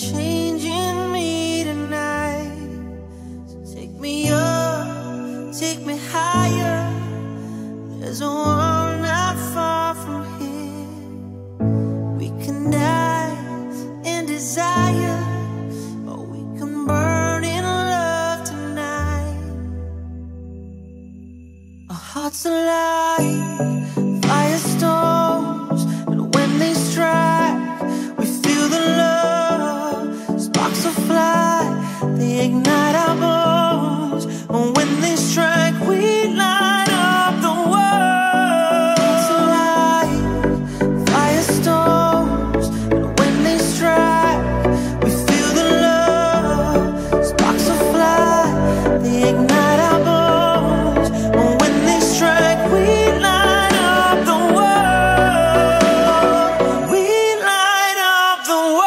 change in me tonight. So take me up, take me higher. There's a world not far from here. We can die in desire, or we can burn in love tonight. Our hearts alive, firestorms, and when they strike, we feel the love. Sparks will fly, they ignite our bones, and when they strike, we light up the world. Hearts alive, firestorms, and when they strike, we feel the love. Sparks will fly, they ignite our bones, and when they strike, we light up the world. We light up the world.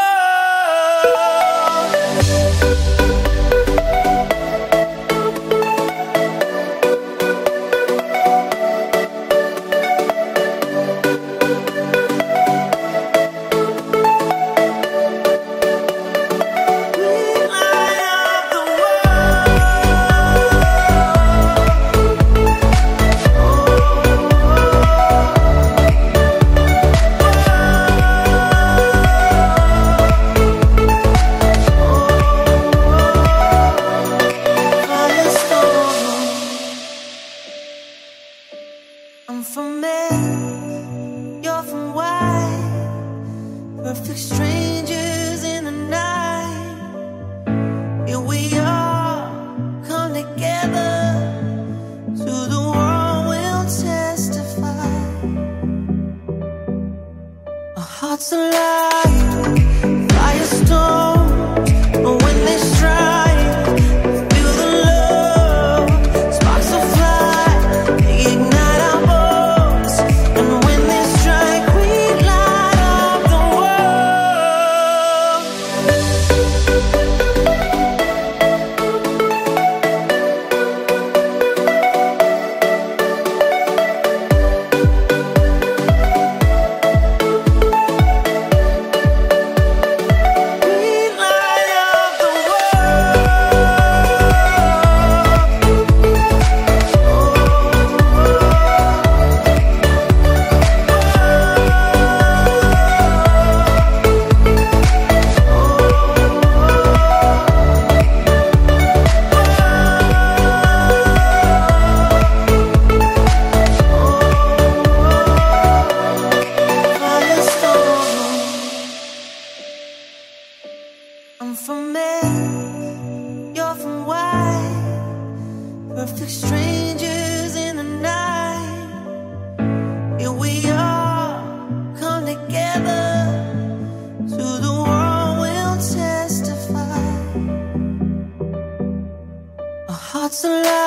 I'm from Menz, you're from White, perfect strangers in the night. Here we are, come together, to the world we'll testify. Our hearts alive, firestorms, but when they strike, feel the love. Sparks will fly, they ignite our bones, and when they strike, we light up the world. We light up the I'm from Menz, you're from White, perfect strangers in the night. Here we are, come together, to the world we'll testify. Our hearts alive.